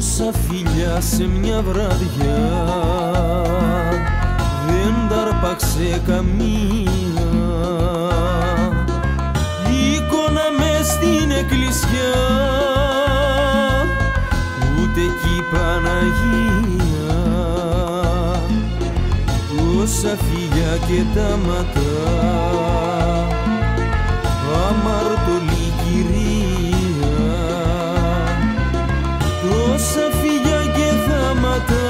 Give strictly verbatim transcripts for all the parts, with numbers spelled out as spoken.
Τόσα φιλιά σε μια βραδιά δεν τ' άρπαξε καμία. Εικόνα μες στην εκκλησιά, ούτε κι η Παναγία. Τόσα φιλιά και τα ματά, αμαρτωλή κυρία. Τόσα φιλιά και θάματα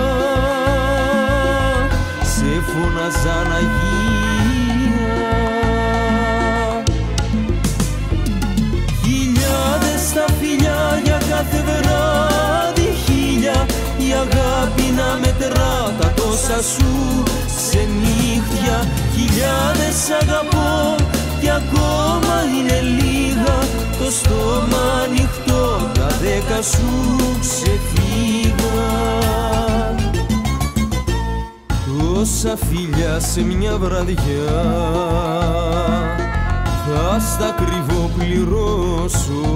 σε φώναζαν Αγία. Χιλιάδες τα φιλιά για κάθε βράδυ, χίλια η αγάπη να μετρά τα τόσα σου σε νύχτια. Χιλιάδες αγαπώ κι ακόμα είναι λίγα, το στόμα ανοιχτό, τα δέκα σου ξεφύγα. Τόσα φιλιά σε μια βραδιά θα στα κρυβώ πληρώσω.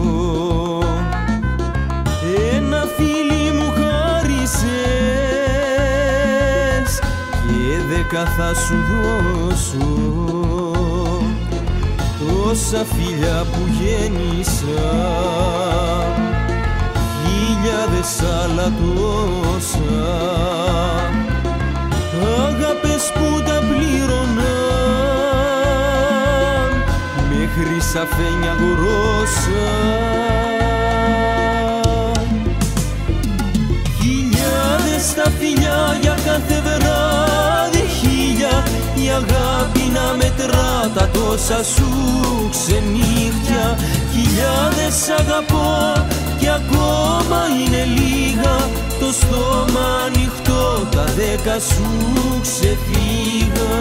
Ένα φίλι μου χάρισες και δέκα θα σου δώσω. Τόσα φιλιά που γέννησα, χιλιάδες άλλα τόσα, αγάπες που τα πλήρωναν μέχρι σαφένια γρόσα. Χιλιάδες τα φιλιά για κάθε βράδυ, χίλια η αγάπη να μετρά τα τόσα σου ξενύχτια. Χιλιάδες αγαπώ κι ακόμα είναι λίγα, το στόμα ανοιχτό, τα δέκα σου ξεφύγα.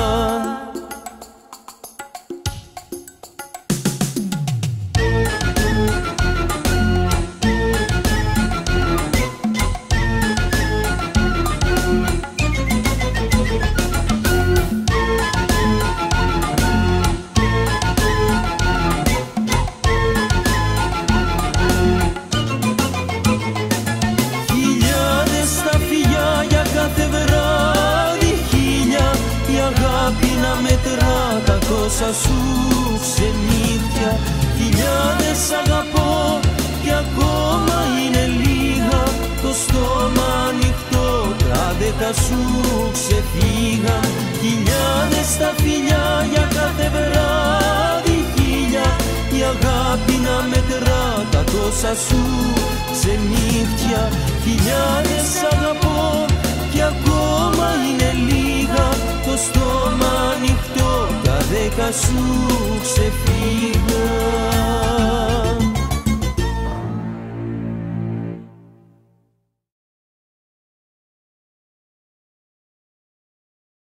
Τόσα σου ξενύχτια, χιλιάδες αγαπώ κι ακόμα είναι λίγα, το στόμα ανοιχτό, τα δέκα σου ξεφύγαν. Χιλιάδες τα φιλιά για κάθε βράδυ, χίλια η αγάπη να μετρά τα τόσα σου ξενύχτια. Χιλιάδες αγαπώ κι ακόμα είναι λίγα, το στόμα ανοιχτό, τα δέκα σου ξεφύγα.